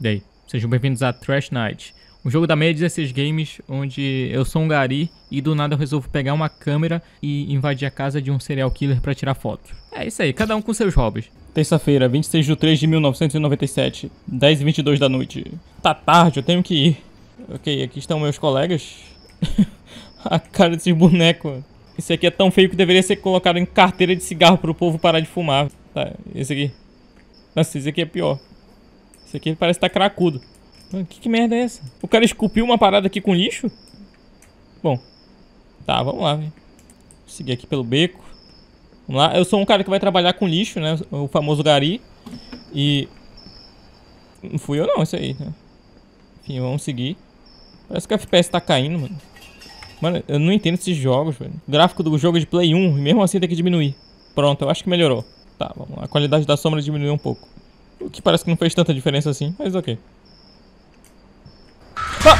E aí, sejam bem-vindos a Trash Night, um jogo da 616 Games, onde eu sou um gari e do nada eu resolvo pegar uma câmera e invadir a casa de um serial killer pra tirar fotos. É isso aí, cada um com seus hobbies. Terça-feira, 26 de 3 de 1997, 10h22 da noite. Tá tarde, eu tenho que ir. Ok, aqui estão meus colegas. A cara desses bonecos. Esse aqui é tão feio que deveria ser colocado em carteira de cigarro pro povo parar de fumar. Tá, esse aqui. Nossa, esse aqui é pior. Esse aqui parece estar cracudo. Mano, que merda é essa? O cara esculpiu uma parada aqui com lixo? Bom. Tá, vamos lá, velho. Seguir aqui pelo beco. Vamos lá. Eu sou um cara que vai trabalhar com lixo, né? O famoso gari. E... não fui eu não, isso aí, né? Enfim, vamos seguir. Parece que o FPS tá caindo, mano. Mano, eu não entendo esses jogos, velho. O gráfico do jogo é de Play 1 e mesmo assim tem que diminuir. Pronto, eu acho que melhorou. Tá, vamos lá. A qualidade da sombra diminuiu um pouco. O que parece que não fez tanta diferença assim, mas ok. Ah!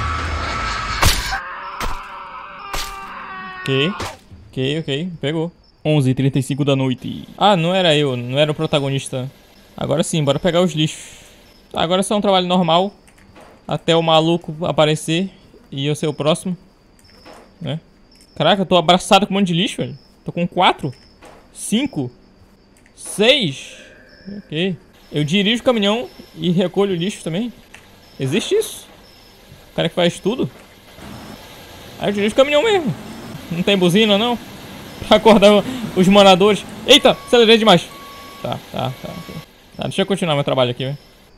Ok. Pegou. 11h35 da noite. Ah, não era eu. Não era o protagonista. Agora sim, bora pegar os lixos. Tá, agora é só um trabalho normal. Até o maluco aparecer e eu ser o próximo. Né? Caraca, eu tô abraçado com um monte de lixo, velho. Tô com 4, 5, 6. Ok. Eu dirijo o caminhão e recolho o lixo também. Existe isso? O cara que faz tudo? Ah, eu dirijo o caminhão mesmo. Não tem buzina, não? Pra acordar os moradores. Eita, acelerei demais. Tá. Tá, deixa eu continuar meu trabalho aqui, velho.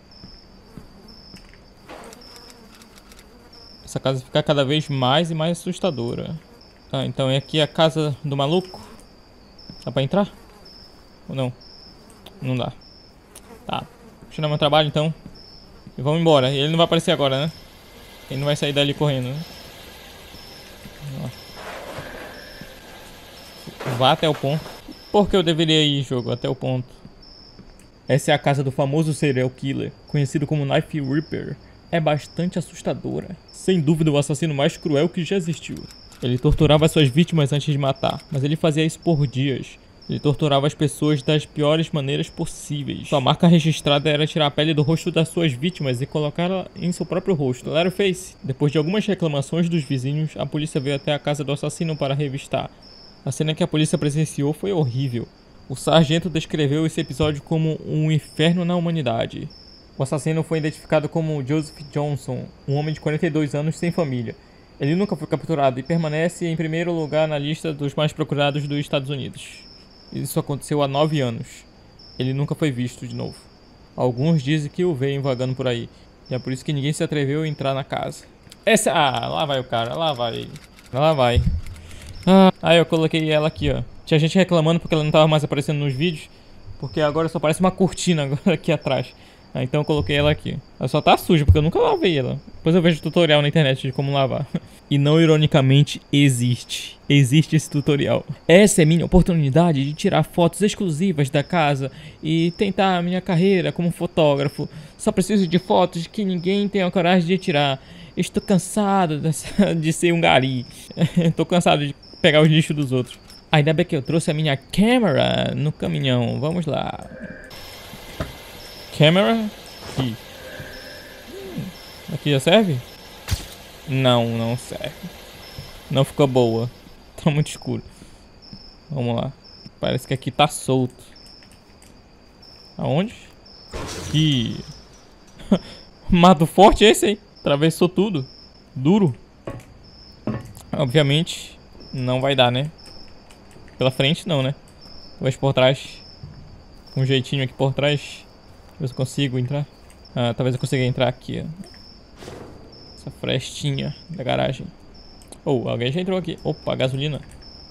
Essa casa fica cada vez mais e mais assustadora. Tá, então é aqui a casa do maluco. Dá pra entrar? Ou não? Não dá. Tá, continuar meu trabalho então. E vamos embora. Ele não vai aparecer agora, né? Ele não vai sair dali correndo, né? Vá até o ponto. Por que eu deveria ir, jogo? Até o ponto. Essa é a casa do famoso serial killer, conhecido como Knife Ripper. É bastante assustadora. Sem dúvida o assassino mais cruel que já existiu. Ele torturava suas vítimas antes de matar, mas ele fazia isso por dias. Ele torturava as pessoas das piores maneiras possíveis. Sua marca registrada era tirar a pele do rosto das suas vítimas e colocá-la em seu próprio rosto. Leatherface. Depois de algumas reclamações dos vizinhos, a polícia veio até a casa do assassino para revistar. A cena que a polícia presenciou foi horrível. O sargento descreveu esse episódio como um inferno na humanidade. O assassino foi identificado como Joseph Johnson, um homem de 42 anos sem família. Ele nunca foi capturado e permanece em primeiro lugar na lista dos mais procurados dos Estados Unidos. Isso aconteceu há 9 anos. Ele nunca foi visto de novo. Alguns dizem que o veem vagando por aí. E é por isso que ninguém se atreveu a entrar na casa. Lá vai o cara, lá vai ele. Lá vai. Aí eu coloquei ela aqui, ó. Tinha gente reclamando porque ela não tava mais aparecendo nos vídeos. Porque agora só parece uma cortina agora aqui atrás. Então eu coloquei ela aqui. Ela só tá suja porque eu nunca lavei ela. Depois eu vejo tutorial na internet de como lavar. E não ironicamente existe esse tutorial. Essa é minha oportunidade de tirar fotos exclusivas da casa e tentar a minha carreira como fotógrafo. Só preciso de fotos que ninguém tem a coragem de tirar. Estou cansado de ser um gari. Estou cansado de pegar os lixos dos outros. Ainda bem que eu trouxe a minha câmera no caminhão. Vamos lá. Câmera? Aqui. Aqui já serve? Não serve. Não ficou boa. Tá muito escuro. Vamos lá. Parece que aqui tá solto. Aonde? Aqui. Mato forte esse aí. Atravessou tudo. Duro. Obviamente não vai dar, né? Pela frente não, né? Talvez por trás. Um jeitinho aqui por trás. Ver se eu consigo entrar. Talvez eu consiga entrar aqui, ó. Essa frestinha da garagem. Alguém já entrou aqui. Opa, gasolina.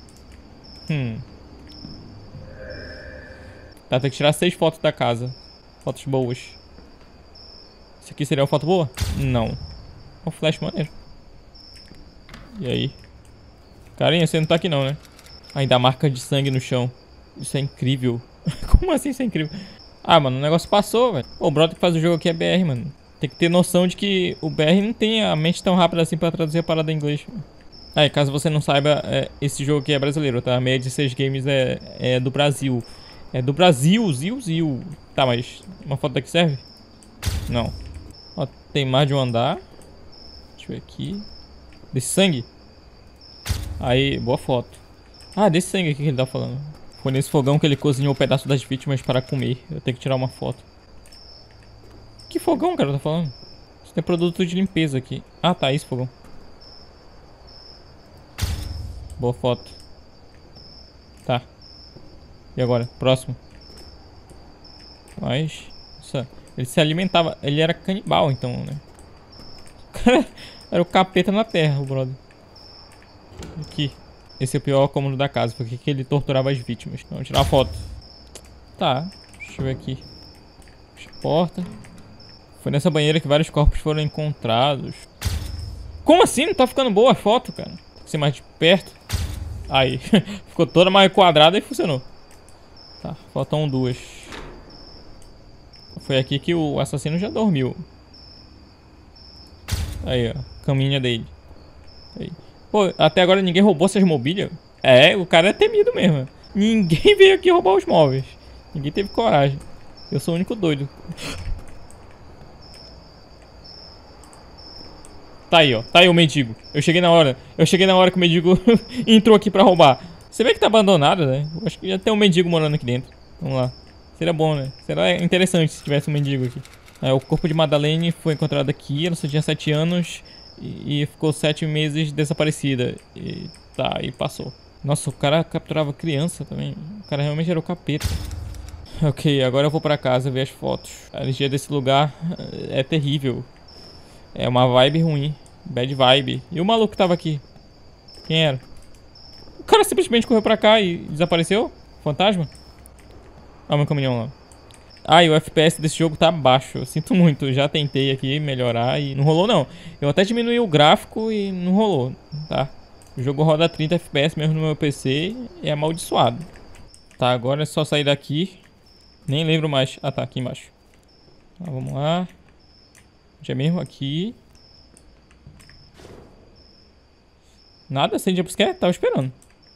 Tá, tem que tirar 6 fotos da casa. Fotos boas. Isso aqui seria uma foto boa? Não. Um flash maneiro. E aí? Carinha, você não tá aqui não, né? Ainda a marca de sangue no chão. Isso é incrível. Como assim isso é incrível? Mano, o negócio passou, velho. O brother que faz o jogo aqui é BR, mano. Tem que ter noção de que o BR não tem a mente tão rápida assim pra traduzir a parada em inglês. Caso você não saiba, esse jogo aqui é brasileiro, tá? 616 Games é do Brasil. É do Brasil, Zil. Tá, mas uma foto daqui serve? Não. Ó, tem mais de um andar. Deixa eu ver aqui. Desse sangue. Aí, boa foto. Ah, desse sangue aqui que ele tá falando. Foi nesse fogão que ele cozinhou o pedaço das vítimas para comer. Eu tenho que tirar uma foto. Que fogão, cara, tá falando? Isso tem produto de limpeza aqui. Ah, tá, esse fogão. Boa foto. Tá. E agora? Próximo. Mas... Nossa, ele se alimentava... Ele era canibal, então, né? O cara era o capeta na terra, o brother. Aqui. Esse é o pior cômodo da casa. Porque que ele torturava as vítimas. Vamos tirar uma foto. Tá. Deixa eu ver aqui. Fecha a porta. Foi nessa banheira que vários corpos foram encontrados. Como assim? Não tá ficando boa a foto, cara. Tem que ser mais de perto. Aí. Ficou toda mais quadrada e funcionou. Tá. Faltam duas. Foi aqui que o assassino já dormiu. Aí, ó. Caminha dele. Aí. Pô, até agora ninguém roubou essas mobílias. É, o cara é temido mesmo. Ninguém veio aqui roubar os móveis. Ninguém teve coragem. Eu sou o único doido. Tá aí, ó. Tá aí o mendigo. Eu cheguei na hora. Eu cheguei na hora que o mendigo entrou aqui pra roubar. Você vê que tá abandonado, né? Eu acho que já tem um mendigo morando aqui dentro. Vamos lá. Seria bom, né? Seria interessante se tivesse um mendigo aqui. O corpo de Madeleine foi encontrado aqui. Ela só tinha 7 anos e ficou 7 meses desaparecida. E tá, e passou. Nossa, o cara capturava criança também. O cara realmente era o capeta. Ok, agora eu vou pra casa ver as fotos. A energia desse lugar é terrível. É uma vibe ruim. Bad vibe. E o maluco que tava aqui? Quem era? O cara simplesmente correu pra cá e desapareceu? Fantasma? Ah, meu caminhão lá. Ah, e o FPS desse jogo tá baixo. Eu sinto muito. Eu já tentei aqui melhorar e não rolou não. Eu até diminuí o gráfico e não rolou, tá? O jogo roda 30 FPS mesmo no meu PC e é amaldiçoado. Tá, agora é só sair daqui. Nem lembro mais. Ah, tá, aqui embaixo. Tá, vamos lá. Já mesmo aqui. Nada, sem jumpscare? Tava esperando.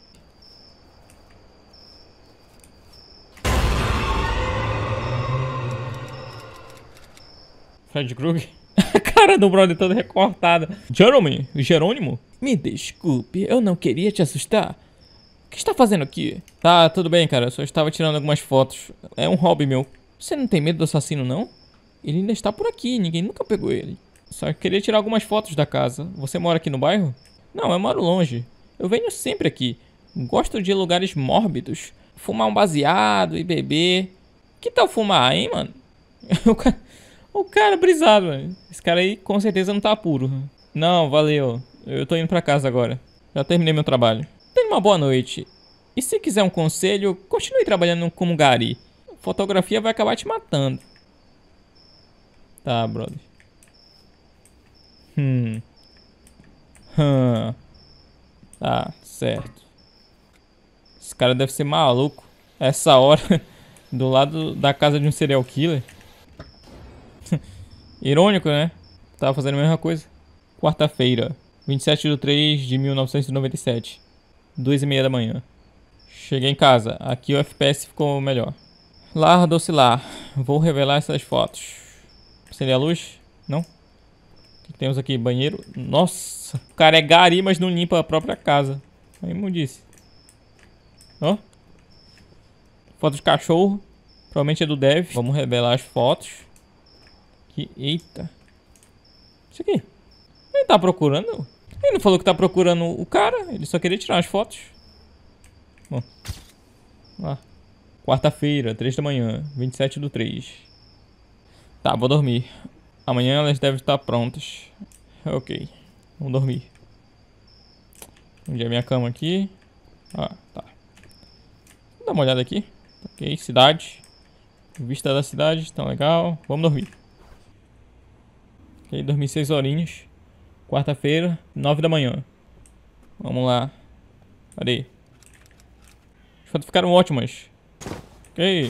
Fred Krueger. A cara do brother toda recortada. Jerônimo? Me desculpe, eu não queria te assustar. O que está fazendo aqui? Tá, tudo bem, cara. Eu só estava tirando algumas fotos. É um hobby meu. Você não tem medo do assassino, não? Ele ainda está por aqui, ninguém nunca pegou ele. Só queria tirar algumas fotos da casa. Você mora aqui no bairro? Não, eu moro longe. Eu venho sempre aqui. Gosto de lugares mórbidos. Fumar um baseado e beber. Que tal fumar, hein, mano? O cara brisado, mano. Esse cara aí com certeza não tá puro. Não, valeu. Eu tô indo pra casa agora. Já terminei meu trabalho. Tenha uma boa noite. E se quiser um conselho, continue trabalhando como gari. Fotografia vai acabar te matando. Tá, brother. Tá, certo. Esse cara deve ser maluco. Essa hora, do lado da casa de um serial killer. Irônico, né? Tava fazendo a mesma coisa. Quarta-feira, 27/3/1997. 2:30 da manhã. Cheguei em casa. Aqui o FPS ficou melhor. Lar docilar. Vou revelar essas fotos. Acender a luz? Não? O que temos aqui? Banheiro? Nossa, o cara é gari, mas não limpa a própria casa. Aí imundice. Ó. Foto de cachorro. Provavelmente é do Dev. Vamos revelar as fotos. Aqui. Eita. Isso aqui. Ele tá procurando? Ele não falou que tá procurando o cara. Ele só queria tirar as fotos. Bom. Lá. Quarta-feira, 3 da manhã. 27/3. Tá, vou dormir. Amanhã elas devem estar prontas. Ok. Vamos dormir. Onde é minha cama aqui? Ah, tá. Vou dar uma olhada aqui. Ok, cidade. Vista da cidade, tá legal. Vamos dormir. Ok, dormi 6 horinhas. Quarta-feira, 9 da manhã. Vamos lá. Cadê? As fotos ficaram ótimas. Ok.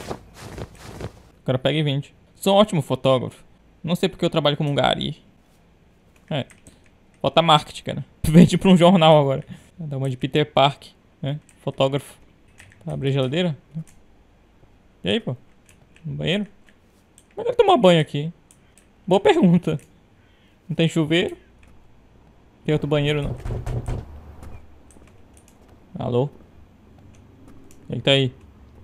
O cara pega e vende. Sou um ótimo fotógrafo. Não sei porque eu trabalho como um gari. Falta marketing, cara. Vende pra um jornal agora. Dá uma de Peter Park, né? Fotógrafo. Tá, abrir a geladeira? E aí, pô? No banheiro? Melhor tomar banho aqui. Boa pergunta. Não tem chuveiro? Tem outro banheiro, não. Alô? Quem tá aí?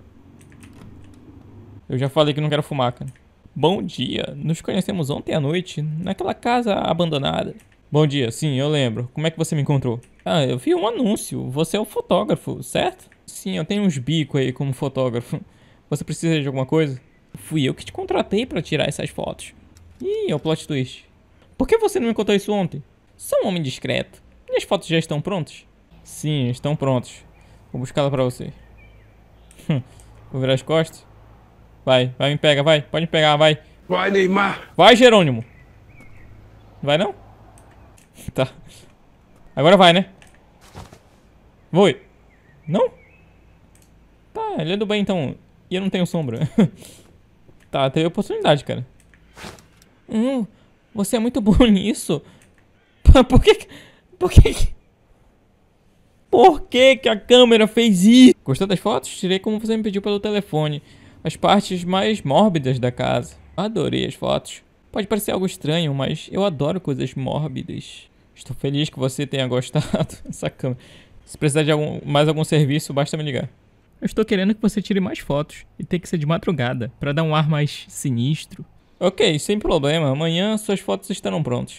Eu já falei que não quero fumar, cara. Bom dia. Nos conhecemos ontem à noite, naquela casa abandonada. Bom dia, sim, eu lembro. Como é que você me encontrou? Ah, eu vi um anúncio. Você é o fotógrafo, certo? Sim, eu tenho uns bicos aí como fotógrafo. Você precisa de alguma coisa? Fui eu que te contratei pra tirar essas fotos. Ih, é o plot twist. Por que você não me contou isso ontem? Sou um homem discreto. Minhas fotos já estão prontas? Sim, estão prontas. Vou buscá-la pra você. Vou virar as costas. Vai, me pega, vai. Pode me pegar, vai. Vai, Neymar. Vai, Jerônimo. Vai não? Tá. Agora vai, né? Foi. Não? Tá, ele é do bem então. E eu não tenho sombra. Tá, teve oportunidade, cara. Você é muito bom nisso. Por que... Por que... Por que que a câmera fez isso? Gostou das fotos? Tirei como você me pediu pelo telefone. As partes mais mórbidas da casa. Adorei as fotos. Pode parecer algo estranho, mas eu adoro coisas mórbidas. Estou feliz que você tenha gostado dessa câmera. Se precisar de mais algum serviço, basta me ligar. Eu estou querendo que você tire mais fotos. E tem que ser de madrugada, para dar um ar mais sinistro. Ok, sem problema. Amanhã suas fotos estarão prontas.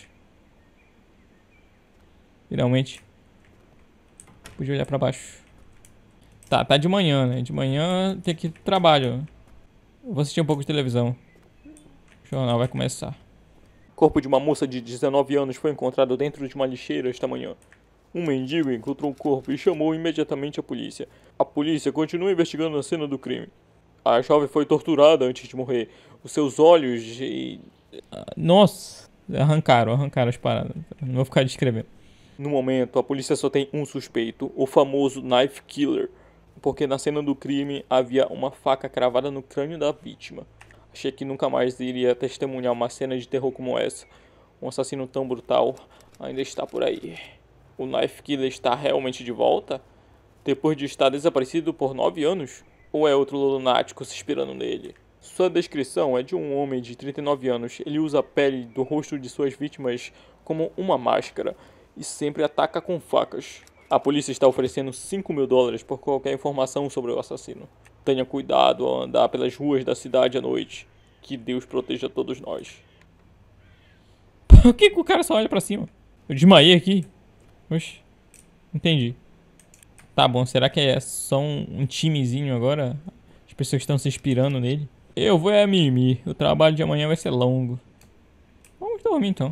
Finalmente. Podia olhar pra baixo. Tá de manhã, né? De manhã tem que ir pro trabalho. Eu vou assistir um pouco de televisão. O jornal vai começar. O corpo de uma moça de 19 anos foi encontrado dentro de uma lixeira esta manhã. Um mendigo encontrou o corpo e chamou imediatamente a polícia. A polícia continua investigando a cena do crime. A jovem foi torturada antes de morrer. Os seus olhos de... Nossa! Arrancaram as paradas. Não vou ficar descrevendo. No momento, a polícia só tem um suspeito, o famoso Knife Killer, porque na cena do crime havia uma faca cravada no crânio da vítima. Achei que nunca mais iria testemunhar uma cena de terror como essa. Um assassino tão brutal ainda está por aí. O Knife Killer está realmente de volta? Depois de estar desaparecido por 9 anos? Ou é outro lunático se inspirando nele? Sua descrição é de um homem de 39 anos. Ele usa a pele do rosto de suas vítimas como uma máscara e sempre ataca com facas. A polícia está oferecendo $5.000 por qualquer informação sobre o assassino. Tenha cuidado ao andar pelas ruas da cidade à noite. Que Deus proteja todos nós. Por que o cara só olha pra cima? Eu desmaiei aqui. Oxi. Entendi. Tá bom, será que é só um timezinho agora? As pessoas estão se inspirando nele? Eu vou mimir. O trabalho de amanhã vai ser longo. Vamos dormir então.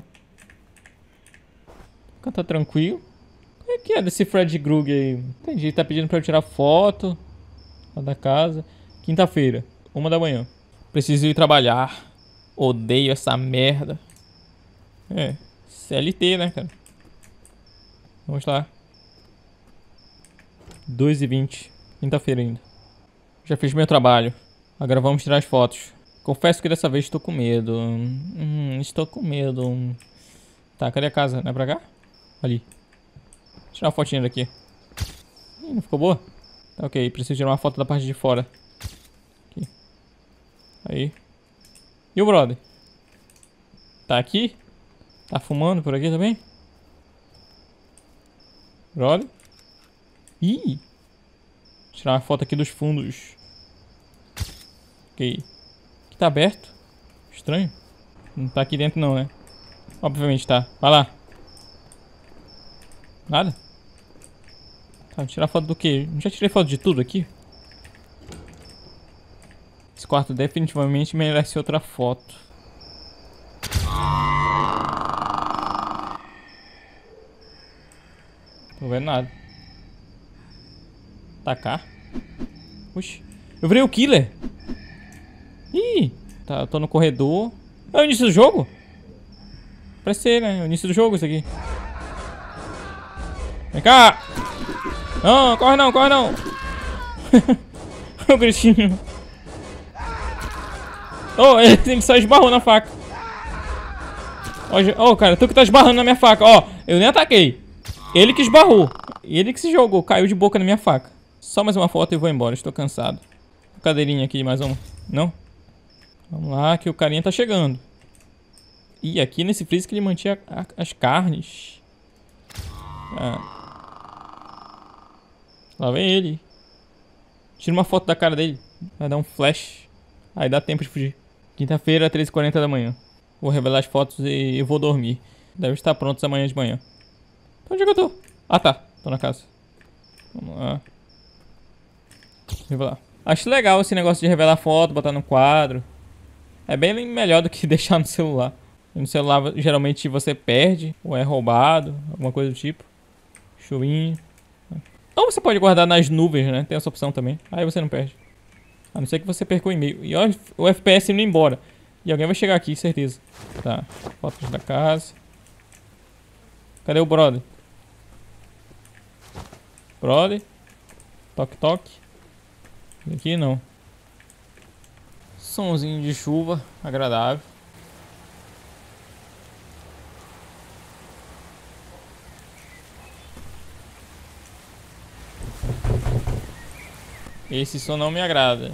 Tá tranquilo. O que é desse Fred Krueger aí? Entendi, tá pedindo pra eu tirar foto lá da casa. Quinta-feira, 1 da manhã. Preciso ir trabalhar. Odeio essa merda. É, CLT, né, cara? Vamos lá. 2h20. Quinta-feira ainda. Já fiz meu trabalho. Agora vamos tirar as fotos. Confesso que dessa vez estou com medo. Estou com medo. Tá, cadê a casa? Não é pra cá? Ali. Vou tirar uma fotinha daqui. Ih, não ficou boa? Tá, ok. Preciso tirar uma foto da parte de fora. Aqui. Aí. E o brother? Tá aqui? Tá fumando por aqui também? Brother? Ih! Vou tirar uma foto aqui dos fundos. Ok. Aqui tá aberto. Estranho. Não tá aqui dentro não, né? Obviamente tá. Vai lá. Nada? Tá, vou tirar foto do quê? Já tirei foto de tudo aqui? Esse quarto definitivamente merece outra foto. Tô vendo nada. Tá cá. Oxi. Eu virei o killer. Ih. Tá, eu tô no corredor. É o início do jogo? Parece ser, né? É o início do jogo isso aqui. Vem cá! Não, corre não, corre não! O gritinho. Oh, ele só esbarrou na faca. Oh, cara, tu que tá esbarrando na minha faca. Ó, eu nem ataquei. Ele que esbarrou. Ele que se jogou, caiu de boca na minha faca. Só mais uma foto e vou embora, estou cansado. Cadeirinha aqui, mais uma. Não? Vamos lá, que o carinha tá chegando. E aqui nesse freezer que ele mantinha as carnes. Ah. Lá vem ele. Tira uma foto da cara dele. Vai dar um flash. Aí dá tempo de fugir. Quinta-feira, 13h40 da manhã. Vou revelar as fotos e vou dormir. Deve estar prontos amanhã de manhã. Onde é que eu tô? Ah, tá. Tô na casa. Vamos lá. Revelar. Acho legal esse negócio de revelar foto, botar no quadro. É bem melhor do que deixar no celular. No celular, geralmente, você perde. Ou é roubado. Alguma coisa do tipo. Chuvinha. Ou você pode guardar nas nuvens, né? Tem essa opção também. Aí você não perde. A não ser que você perca o e-mail. E olha o FPS indo embora. E alguém vai chegar aqui, certeza. Tá. Fotos da casa. Cadê o brother? Brother. Toque, toque. Aqui não. Sonzinho de chuva. Agradável. Esse som não me agrada.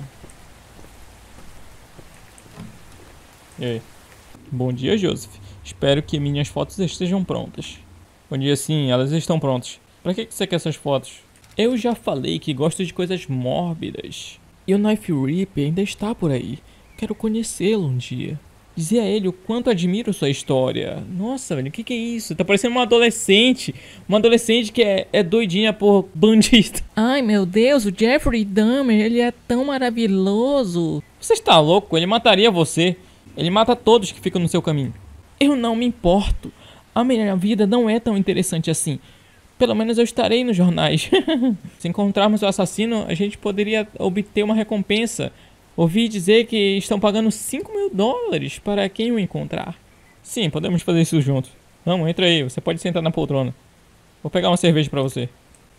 E aí? Bom dia, Joseph. Espero que minhas fotos estejam prontas. Bom dia, sim, elas estão prontas. Pra que você quer essas fotos? Eu já falei que gosto de coisas mórbidas. E o Knife Ripper ainda está por aí. Quero conhecê-lo um dia. Dizer a ele o quanto admiro sua história. Nossa, velho, o que é isso? Tá parecendo uma adolescente. Uma adolescente que é doidinha por bandista. Ai, meu Deus, o Jeffrey Dahmer, ele é tão maravilhoso. Você está louco? Ele mataria você. Ele mata todos que ficam no seu caminho. Eu não me importo. A minha vida não é tão interessante assim. Pelo menos eu estarei nos jornais. Se encontrarmos o assassino, a gente poderia obter uma recompensa. Ouvi dizer que estão pagando $5.000 para quem o encontrar. Sim, podemos fazer isso juntos. Vamos, entra aí. Você pode sentar na poltrona. Vou pegar uma cerveja pra você.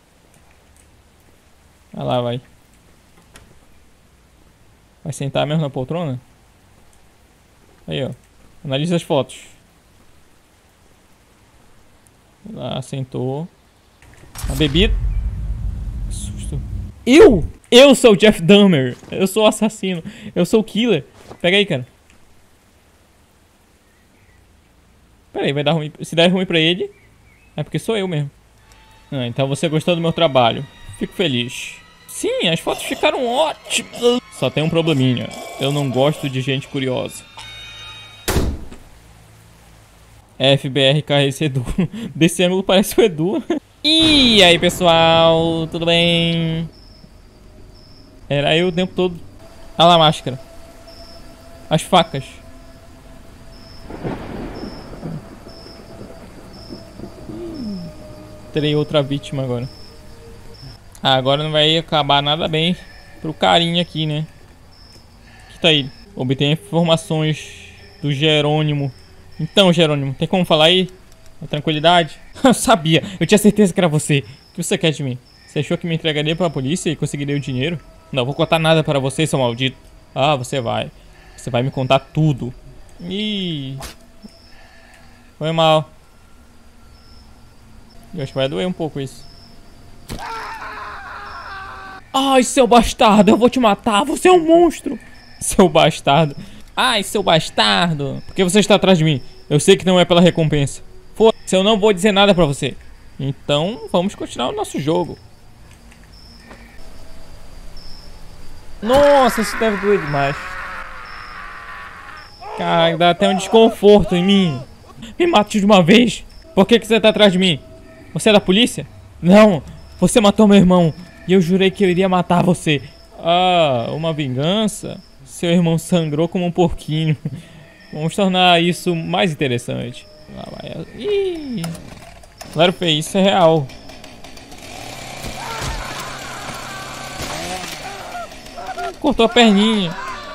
Vai lá, vai. Vai sentar mesmo na poltrona? Aí, ó. Analisa as fotos. Lá, sentou. A bebida. Que susto. Eu sou o Jeff Dahmer. Eu sou o assassino. Eu sou o killer. Pega aí, cara. Pera aí, vai dar ruim. Se der ruim pra ele, é porque sou eu mesmo. Ah, então você gostou do meu trabalho. Fico feliz. Sim, as fotos ficaram ótimas. Só tem um probleminha. Eu não gosto de gente curiosa. FBRK esse Edu. Desse ângulo parece o Edu. E aí, pessoal, tudo bem? Era eu o tempo todo. Olha lá a máscara. As facas. Terei outra vítima agora. Ah, agora não vai acabar nada bem pro carinha aqui, né? Aqui tá ele. Obtenha informações do Jerônimo. Então, Jerônimo, tem como falar aí? Com tranquilidade? Eu sabia, eu tinha certeza que era você. O que você quer de mim? Você achou que me entregaria pra polícia e conseguiria o dinheiro? Não vou contar nada para você, seu maldito. Ah, você vai. Você vai me contar tudo. Ih. Foi mal. Eu acho que vai doer um pouco isso. Ai, seu bastardo, eu vou te matar. Você é um monstro. Seu bastardo. Ai, seu bastardo. Por que você está atrás de mim? Eu sei que não é pela recompensa. Foda-se, eu não vou dizer nada pra você. Então, vamos continuar o nosso jogo. Nossa, isso deve doer demais. Cara, dá até um desconforto em mim. Me mate de uma vez. Por que você tá atrás de mim? Você é da polícia? Não, você matou meu irmão. E eu jurei que eu iria matar você. Ah, uma vingança? Seu irmão sangrou como um porquinho. Vamos tornar isso mais interessante. Lá vai. Ih, claro, isso é real. Cortou a perninha.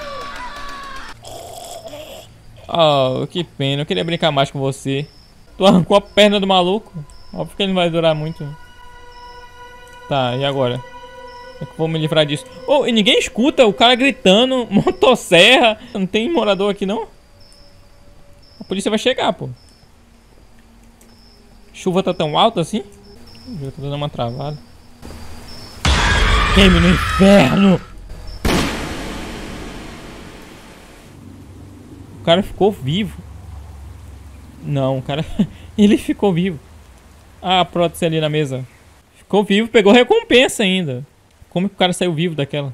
Oh, que pena. Eu queria brincar mais com você. Tu arrancou a perna do maluco. Óbvio que ele não vai durar muito. Tá, e agora? Como é que eu vou me livrar disso? Oh, e ninguém escuta o cara gritando. Motosserra. Não tem morador aqui, não? A polícia vai chegar, pô. Chuva tá tão alta assim? Eu tô dando uma travada. Queime no inferno! O cara ficou vivo. Não, cara. Ele ficou vivo. Ah, a prótese ali na mesa. Ficou vivo, pegou recompensa ainda. Como que o cara saiu vivo daquela?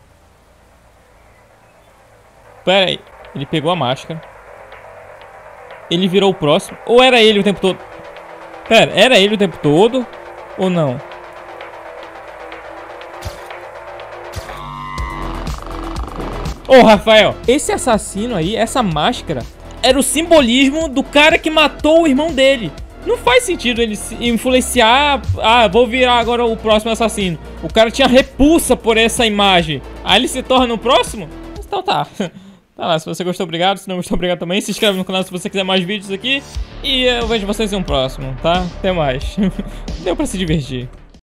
Pera aí. Ele pegou a máscara. Ele virou o próximo. Ou era ele o tempo todo? Pera, era ele o tempo todo? Ou não? Ô, Rafael, esse assassino aí, essa máscara, era o simbolismo do cara que matou o irmão dele. Não faz sentido ele influenciar. Ah, vou virar agora o próximo assassino. O cara tinha repulsa por essa imagem. Aí ele se torna o próximo? Então tá. Tá lá, se você gostou, obrigado. Se não gostou, obrigado também. Se inscreve no canal se você quiser mais vídeos aqui. E eu vejo vocês em um próximo, tá? Até mais. Deu pra se divertir.